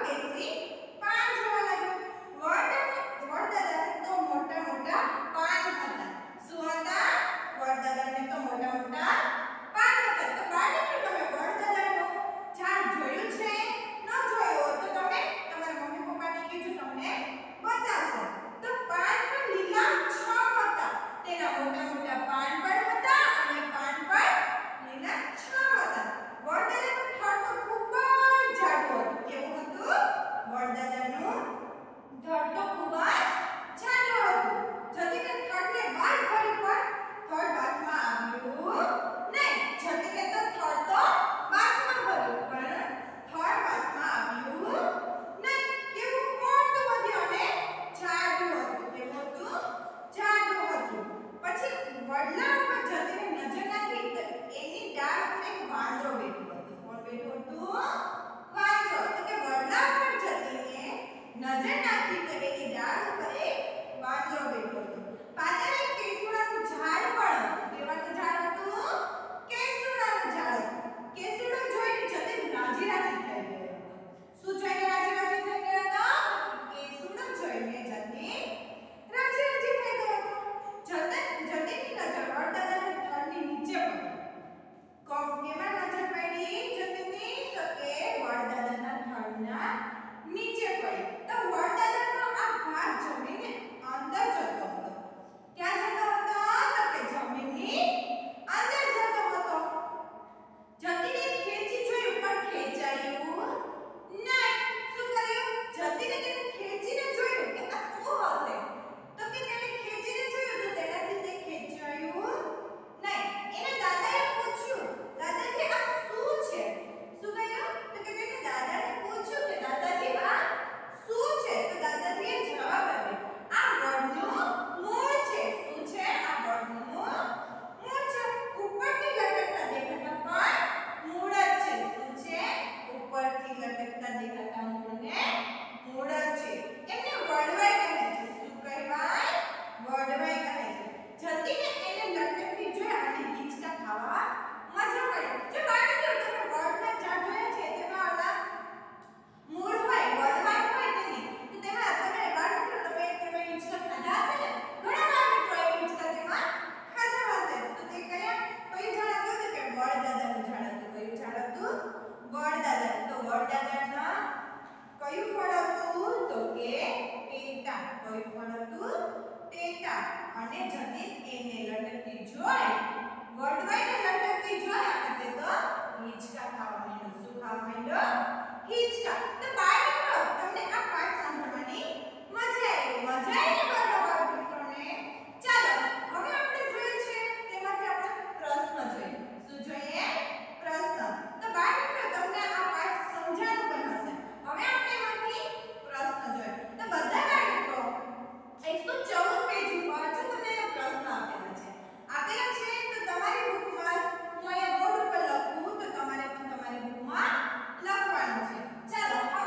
બેસી પાન જોવા લાગ્યો. વડદાદાને તો મોટા મોટા પાન હતા. શું હતા? વડદાદાને તો મોટા મોટા પાન હતા. તો બાળકો તમે વડદાદાનું ઝાડ જોયું છે? ન જોયું હોય તો તમે તમારા મમ્મી પપ્પાને કહેજો, તમને બતાવશે. તો પાન પણ લીલાછમ હતા. તેના મોટા મોટા પાન પણ હતા અને પાન પણ લીલાછમ હતા. વડદાદાનું થડ તો ખૂબ જ જાડું હતું. કેવું હતું? વડદાદાનું થડ તો ખૂબ જ જાડું હતું. જતીને થડને બહાર કરી પણ થડ હાથમાં આવ્યું નહીં. જતીને તો થડ તો બાથમાં ભર્યું પણ થડ હાથમાં આવ્યું નહીં. કેવું મોટું વધ્યું અને જાડું હતું. કેવું હતું? જાડું હતું. પછી વડલા ઉપર જતીને નજર નાખી તો એની ડાળ ઉપર એક વાંદરો બેઠો હતો. કોણ બેઠું હતું? વાંદરો. તો કે વડલા ઉપર જતીને નજર નાખી તો એની ડાળ ઉપર એક વાંદરો બેઠો હતો. પાછળ એક કેસુડાનું ઝાડ પણ હતું. કેવાનું ઝાડ હતું? કેસુડાનું ઝાડ હતું. કેસુડો જોઈને જતીન રાજી રાજી થઈ ગયો હતો. શું જોઈને રાજી રાજી થઈ ગયો હતો? કેસુડો જોઈને જતીન રાજી રાજી થઈ ગયો હતો. જતીનની નજર વડદાદાના થડની નીચે પડી. કેમાં નજર પડી જતીનની? તો કે વડદાદાના થડના નીચે પડી. તો વડદાદાનો આ ભાગ જમીનની અંદર જતો હતો. ક્યાં જતો હતો? તો કે જમીનની અંદર જતો હતો. જતીને ખેંચી જોયું પણ ખેંચાયું નહીં. શું કર્યું? જતીને તેને ખેંચીને જોયું કે આ શું હશે. તો કે તેને ખેંચીને જોયું તો તેનાથી તે ખેંચાયું નહીં. એના દાદાએ પૂછ્યું, દાદાજી આ શું છે? શું કહ્યું? તો કે તેને દાદાને પૂછ્યું કે દાદાજી આ શું છે? તો દાદાજીએ જવાબ આપ્યો, આ વડનું મૂળ છે. શું છે? આ વડનું મૂળ છે. ઉપરથી લટકતા દેખાતા પણ મૂળ જ છે. શું છે? ઉપરથી લટકતા દેખાતા મૂળને મૂળ જ છે. એમને વડવાઈ કહે છે. શું કહેવાય? વડવાઈ કહે છે. જતીને એને લટકતી જોઈ અને હિંચકા ખાવા મજા પડી. જો બાળકો તમે વડના ઝાડ જોયા છે, તેમાં ઓલા મૂળ હોય, વડવાઈ હોય તેની, તો તેમાં તમે બાળકો તમે તેમાં હિંચકા ખાધા હશે ને? ઘણા બાળકો એ હિંચકા તેમાં ખાધા હશે. તો તે કયું ઝાડ હતું? તો કે વડદાદાનું ઝાડ હતું. કયું ઝાડ હતું? વડદાદાનું. તો વડદાદાના કયું ફળ હતું? તો કે ટેટા. કયું ફળ હતું? ટેટા. અને જતીન એને લટકતી જોઈ, વડવાઈને લટકતી જોઈ અને તે તો હિંચકા ખાવા માંડ્યો. શું ખાવા માંડ્યો? હિંચકા. તો બાળકો તમને આ પાઠ સાંભળવાની મજા આવી? મજા આવી ને બરાબર મિત્રોને? ચાલો હવે આપણે જોઈએ છે તેમાંથી આપણે પ્રશ્ન જોઈએ. શું જોઈએ? પ્રશ્ન. તો બાળકો તમને આ પાઠ સમજાણું પણ હશે. હવે આપણે એમાંથી પ્રશ્ન જોઈએ. તો બધા બાળકો 114 પેજ ઉપર જો તમને પ્રશ્ન આપેલા છે. તો તમારી બુકમાં હું અહીંયા બોર્ડ ઉપર લખું તો તમારે પણ તમારી બુકમાં લખવાનું છે. ચાલો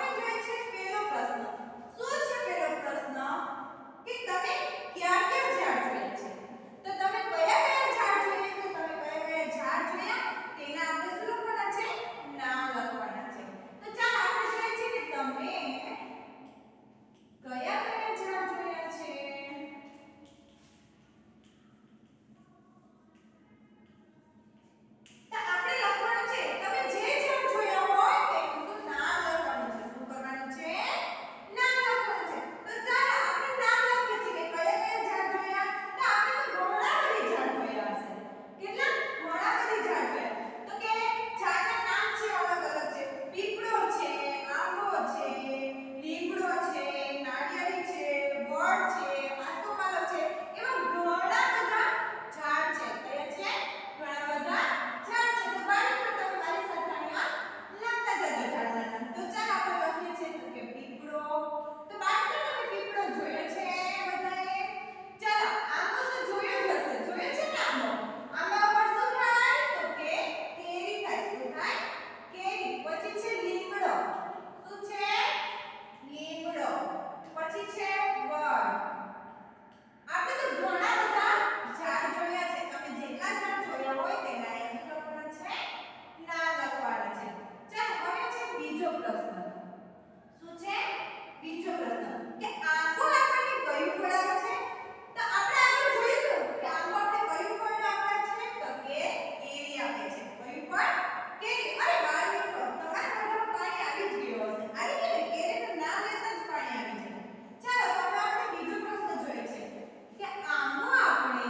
બીજો પ્રશ્ન કે આંબો આપણને કયું ફળ આપે છે? તો આપણે આગળ જોયું કે આંબો આપણે કયું ફળ આપે છે? તો કે કેરી આપે છે. કયું ફળ? કેરી. અરે બાળ મિત્રો, તમારા મોઢામાં પાણી આવી જ ગયું હશે. આવી ગયું ને? કેરીનું નામ લેતા જ પાણી આવી જાય. ચાલો તો હવે આપણે બીજો પ્રશ્ન જોઈએ છે કે આંબો આપણે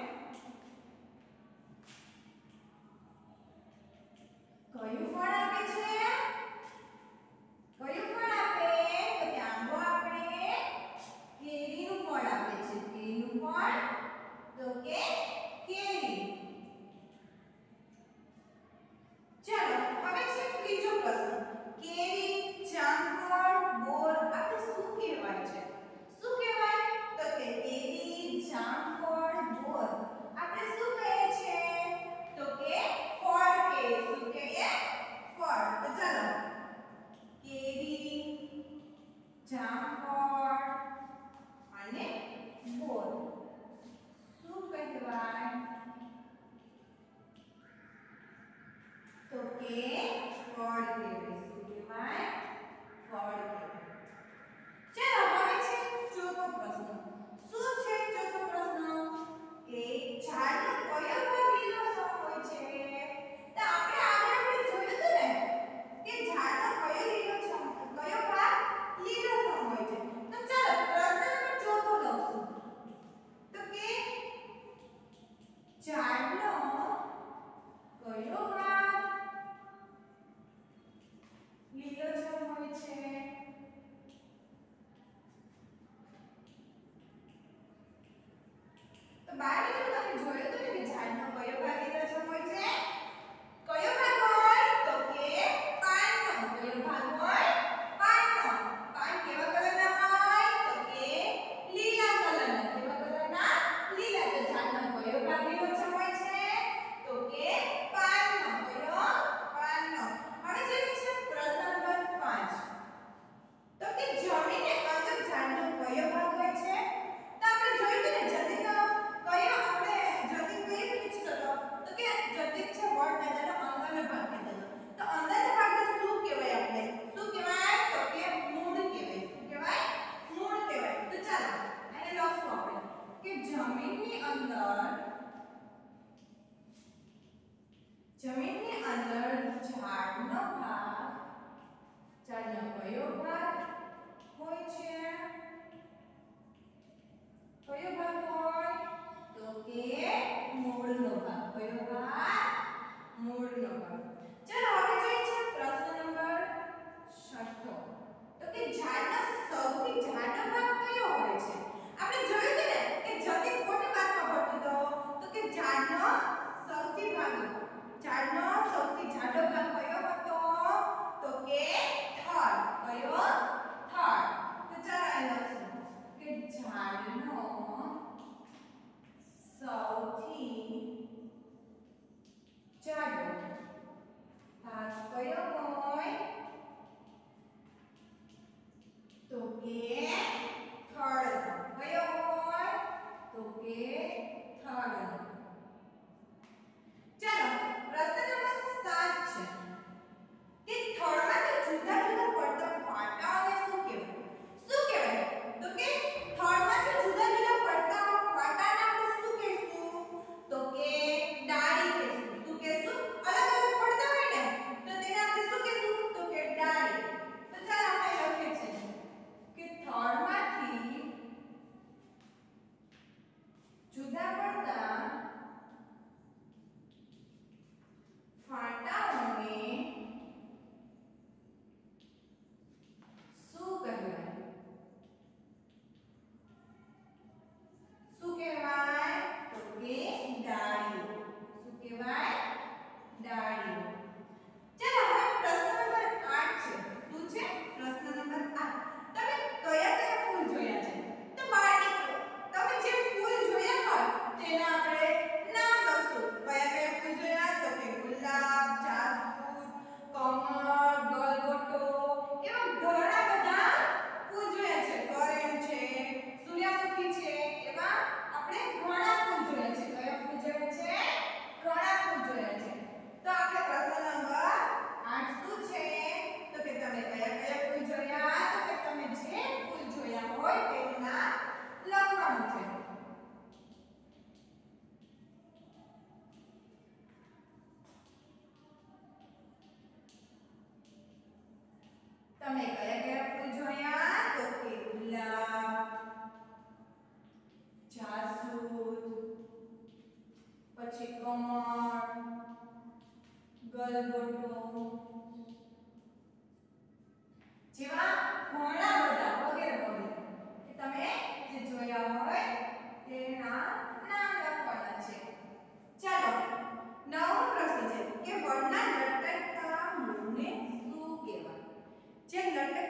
કયું ફળ આપે છે? કયું ફળ આપે? તો કે આંબો આપણે તમે કયા કયા ફૂલ જોયા? તો કે ગુલાબ, જાસૂદ, પછી કમળ, ગલગોટો જેવા ઘણા બધા વગેરે વગેરે કે તમે જે જોયા હોય તેના નામ લખવાના છે. ચાલો નવો પ્રશ્ન છે કે વડના લટકતા મૂળને શું કહેવાય? જે લટકતા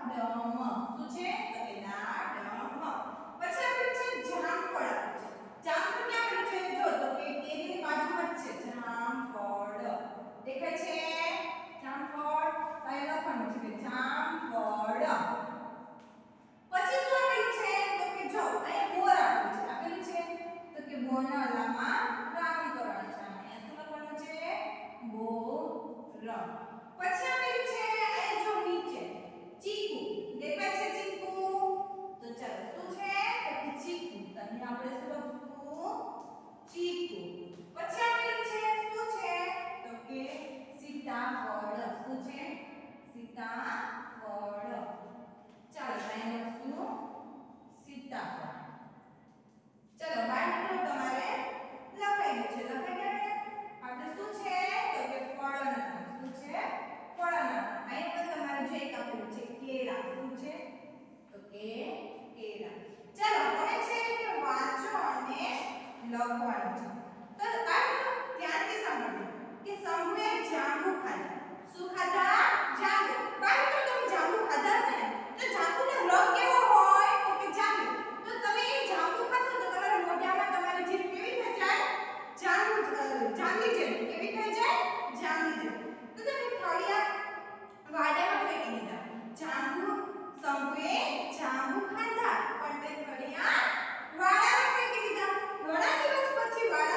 શું છે તો કે દાડમ. પછી આપણે છે જામફળ આપ્યું છે. જામફળ ક્યાં આપ્યું છે જો તો કે કેરીની બાજુમાં જ છે જામફળ. દેખાય છે જામફળ. અહીંયા લખવાનું છે કે જામફળ. પછી શું આપેલું છે તો કે જો અહીંયા બોર આપેલું છે તો કે બોરના લામાં રાઉન્ડ કરવાનું છે. અહીંયા શું લખવાનું છે બોર. પછી આપેલું છે અહીંયા જો નીચે ચીકુ દેખાય છે ચીકુ. તો ચાલો શું છે તો કે ચીકુ. તો અહીંયા આપણે શું લખશું ચીકુ. પછી આપેલું છે શું છે તો કે સીતાફળ. શું છે સીતાફળ. ચાલો અહીંયા લખશું સીતાફળ. ચલો બહાર નીકળો તમારે લખાઈ ગયું છે. લખાઈ ગયું આપણે શું છે તો કે ફળના નામ. શું છે ફળના નામ. અહીંયા પણ તમારે જે એક આપેલું છે કેળા. શું છે તો કે કેળા. ચલો હવે છે કે વાંચો અને લખવાનું છે. તો આ ધ્યાનથી સાંભળજો કે સમૂહે જાંબુ ખાધા. શું ખાધા જાંબુ. બાળકો તમે જાંબુ ખાધા છે ને તો જાંબુનો રંગ કેવો હોય તો કે જાંબુ. તો તમે એ જાંબુ ખાશો તો તમારા મોઢામાં તમારી જીભ કેવી થઈ જાય જાંબલી જેવી. કેવી થઈ જાય જાંબલી જેવી. તો તમે ફળિયા વાડામાં ફેંકી દીધા. જાંબુ સંભવે જાંબુ ખાધા પણ તે ફળિયા વાડામાં ફેંકી દીધા. ઘણા દિવસ પછી વાડા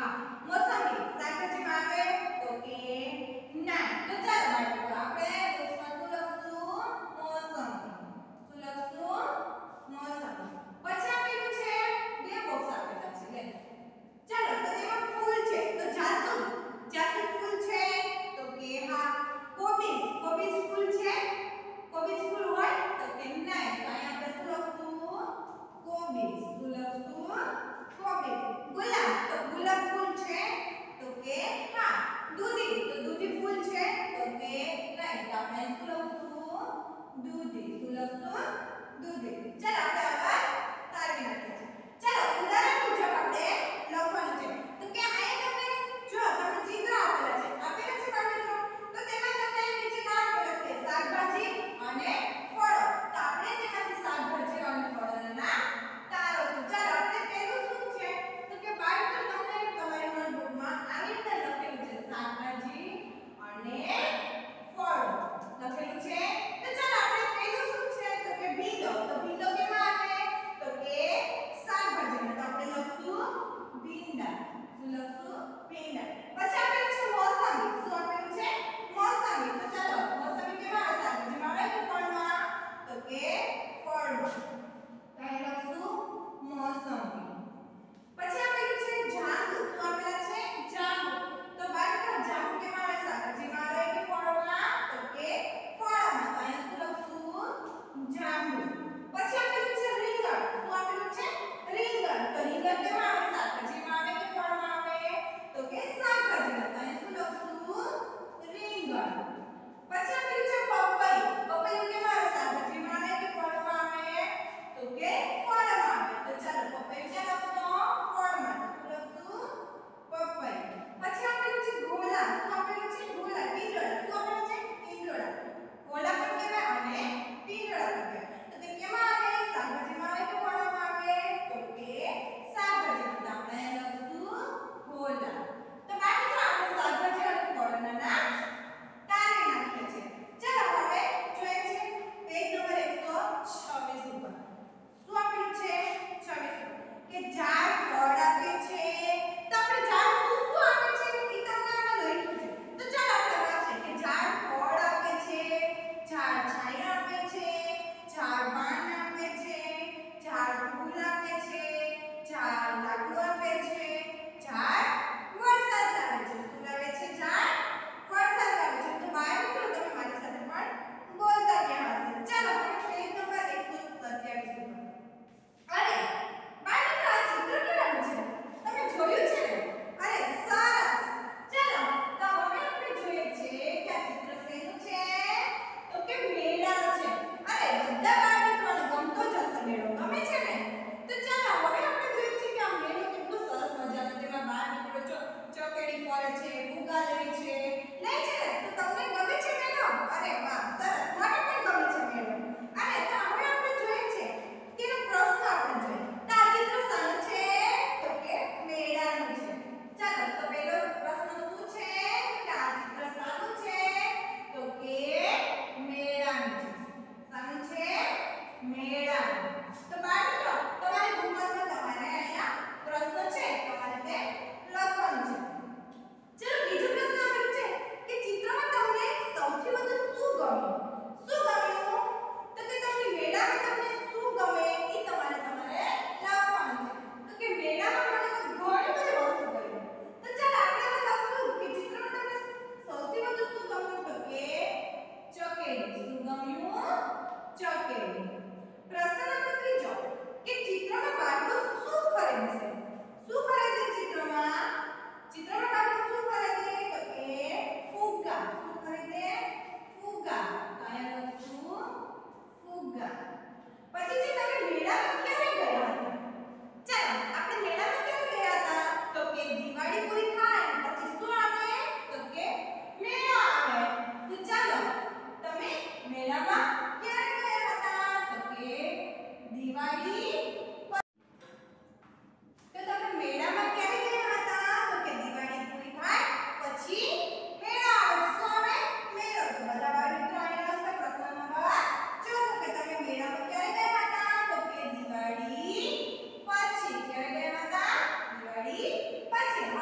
હા મોસંબી શાકભાજીમાં આવે તો કે ના. તો ચાલો બાળકો આપણે બોક્સમાં શું લખશું? મોસંબી. શું લખશું? મોસંબી. પછી આપેલું છે બે બોક્સ આપેલા છે લે. ચાલો તો એમાં ફૂલ છે તો જાસૂદ. જાસૂદ ફૂલ છે તો કે હા. કોબીજ. કોબીજ ફૂલ છે. કોબીજ ફૂલ હોય તો કે નહીં. તો અહીંયા આપણે શું લખશું? કોબીજ. શું લખશું? કોબીજ. ગુલાબ. તો ગુલાબ ફૂલ છે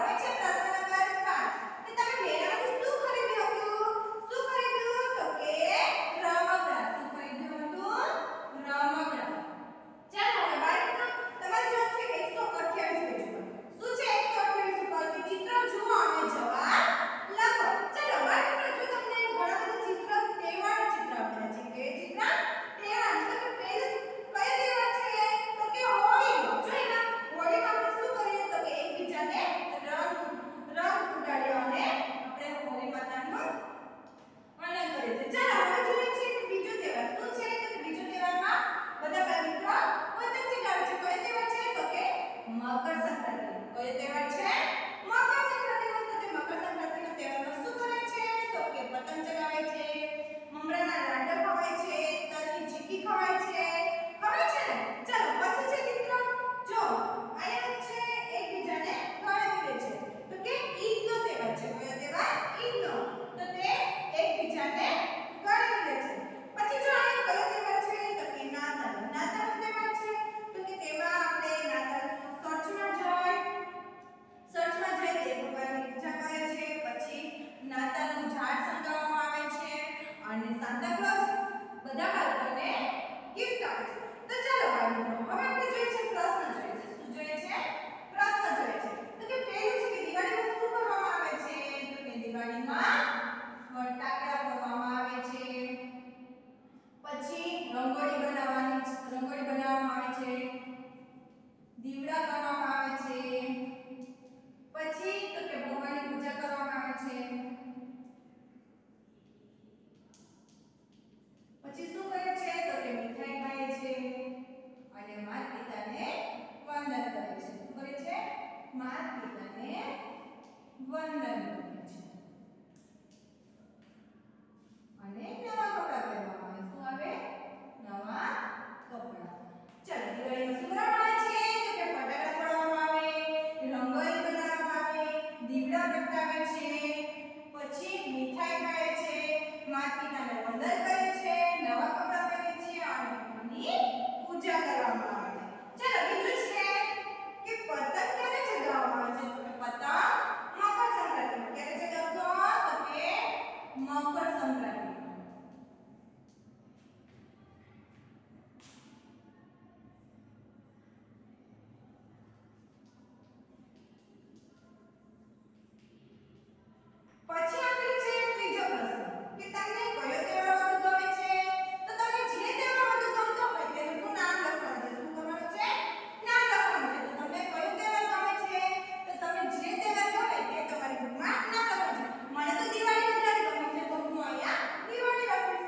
હવે છે પ્રશ્ન નંબર 5 કે તમે મેળામાંથી શું ખરીદ્યું હતું? શું ખરીદ્યું? તો કે રમકડા. શું ખરીદ્યું હતું? રમકડા. ચાલો હવે બાળકો તમારે જવાબ છે 128 પેજ પર. શું છે 128 ઉપર કે ચિત્ર જુઓ અને જવાબ લખો. ચાલો બાળકો જો તમને ઘણા બધા ચિત્ર તહેવારના ચિત્ર આપેલા છે. કે ચિત્ર તહેવાર તો કે પહેલું કયો તહેવાર છે? તો કે હોળીનો. જો એમાં હોળીમાં આપણે શું કરીએ તો કે એકબીજાને રંગ ઉડાડીએ અને આપણે હોળી માતાનું વંદન કરીએ છીએ. ચાલો હવે જોઈએ છે કે બીજો તહેવાર શું છે? તો કે બીજો તહેવારમાં બધા ભાઈ મિત્રો પતંગ ચગાવે છે. કયો તહેવાર છે? તો કે મકર સંક્રાંતિ. કયો તહેવાર છે? મકર સંક્રાંતિ. તો તે મકર સંક્રાંતિના તહેવારમાં શું કરે છે? તો કે પતંગ ચગાવે છે, મમરાના લાડુ ખવાય છે, તલની ચીકી ખવાય છે. ખવાય છે ને? ચાલો પછી છે મિત્રો જો આયા છે એકબીજાને ગળે મિલે છે. તો કે ઈદનો તહેવાર છે. કયો તહેવાર? ઈદનો. તો તે એકબીજાને ગળે મિલે છે. પછી જો આયા કયો તહેવાર છે? તો કે નાતાલ. નાતાલનો તહેવાર છે. તો કે તેમાં આપણે નાતાલનો ચર્ચમાં જઈ તે ભગવાનની પૂજા કરે છે. પછી નાતાલનું ઝાડ સળગાવવામાં આવે છે અને સાન્તા ક્લોઝ બધા બાળકોને ગિફ્ટ આપે છે. તો ચાલો બાળ મિત્રો હવે આપણે જોઈએ છે પ્રશ્ન જોઈએ છે. શું જોઈએ છે? પ્રશ્ન જોઈએ છે. તો કે પહેલું છે કે દિવાળીમાં શું કરવામાં આવે છે? તો કે દિવાળીમાં ફટાકડા ફોડવામાં આવે છે. પછી રંગોળી બનાવવામાં આવે છે. દીવડા કરવામાં આવે છે. પછી તો કે ભગવાનની પૂજા કરવામાં આવે છે. પછી શું કરે છે? તો કે મીઠાઈ ખાય છે અને માતા પિતાને વંદન કરે છે. શું કરે છે? માતા પિતાને વંદન કરે છે. અને નવા કપડાં પહેરવામાં આવે. શું આવે? નવા કપડાં. ચાલો દિવાળીમાં શું કરવામાં આવે છે? તો કે ફટાકડા ફોડવામાં આવે, રંગોળી બનાવવામાં આવે, દીવડા પ્રગટાવે છે, પછી મીઠાઈ ખાય છે, માતા પિતાને વંદન કરે છે, નવા કપડાં પહેરે છે અને ભગવાનની પૂજા કરવામાં આવે છે. ચાલો બીજું છે કે પતંગ ક્યારે ચગાવવામાં આવે છે? તો કે પતંગ મકર સંક્રાંતિમાં. ક્યારે ચગાવશો? તો કે મકર સંક્રાંતિ. પછી આપણે છે ત્રીજો પ્રશ્ન કે તમને કયો તહેવાર વધુ ગમે છે? તો તમને જે તહેવાર વધુ ગમતો હોય તેનું શું નામ લખવાનું છે. શું કરવાનું છે? નામ લખવાનું છે. તો તમને કયો તહેવાર ગમે છે? તો તમે જે તહેવાર ગમે તે તમારી બુકમાં નામ લખવાનું છે. મને તો દિવાળી વધારે ગમે છે તો હું અહીંયા દિવાળી લખીશ.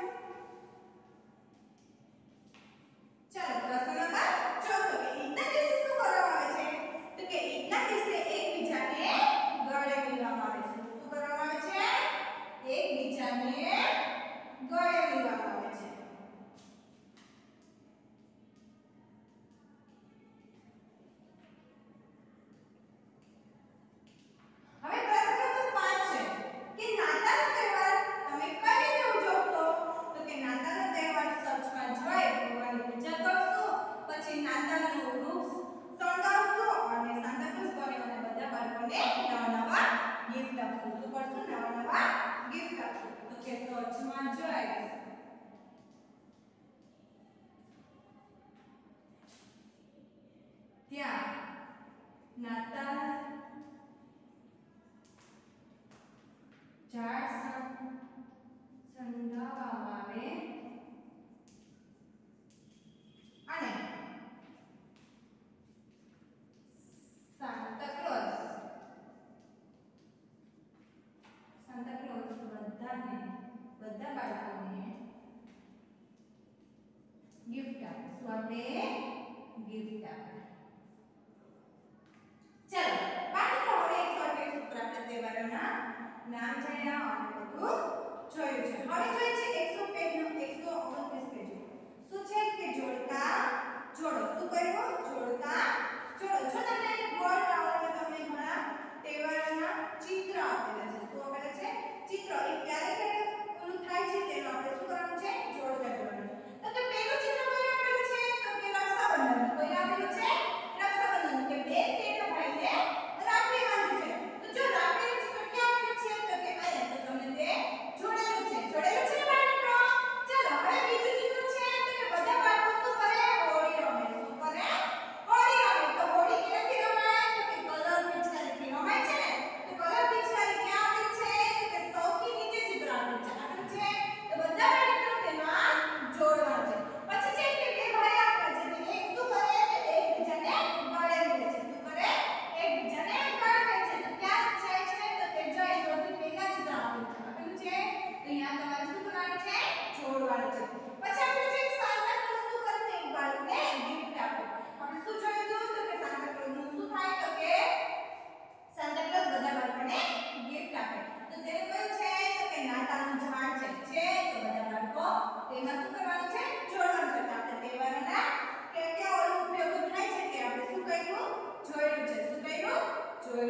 ચાલો પ્રશ્ન નંબર 14 કે ઈદના દિવસે શું કરવામાં આવે છે? તો કે ઈદના દિવસે એકબીજાને ગળે મિલવામાં આવે છે. શું કરવામાં આવે છે? એકબીજાને ગળે મિલવામાં આવે છે. હવે પ્રશ્ન નંબર 5 છે કે નાતાલનો તહેવાર તમે કઈ રીતે ઉજવશો? તો કે નાતાલનો તહેવાર ચર્ચમાં જઈ ભગવાનની પૂજા કરશો, પછી નાતાલનું વૃક્ષ સળગાવશો અને સાન્તા ક્લોઝ બને અને બધા બાળકોને નવા ગિફ્ટ આપશો. શું કરશો? નવા ગિફ્ટ આપશો. તો કે ચર્ચમાં જઈ ત્યાં નાતાલ ઝાડ સળગાવવામાં આવે અને સાન્તા ક્લોઝ બધા બાળકોને ગિફ્ટ આપે. શું આપે? ગિફ્ટ આપે. ચાલો બાળકો હવે 128 ઉપર આપણે તહેવારોના નામ જાણ્યા અને બધું જોયું છે. હવે જોઈએ છે 100 પેજનો 129 પેજ. શું છે કે જોડકા જોડો. શું કર્યું? જોડકા જોડો. જો તમને ગોળ રાઉન્ડમાં તમને ઘણા તહેવારોના ચિત્ર આપેલા છે. શું આપેલા છે? ચિત્ર. એ ક્યારે ઓલું થાય છે તેનો આપણે શું કરવાનું છે? જોડકા જોડવાનું છે. તો કે પહેલું ચિત્ર કયું આપેલું છે? તો કે રક્ષાબંધન. કયું આપેલું છે? રક્ષાબંધન. કે બેન તેના ભાઈને રાખડી બાંધે છે.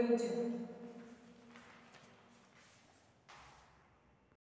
એવું છે.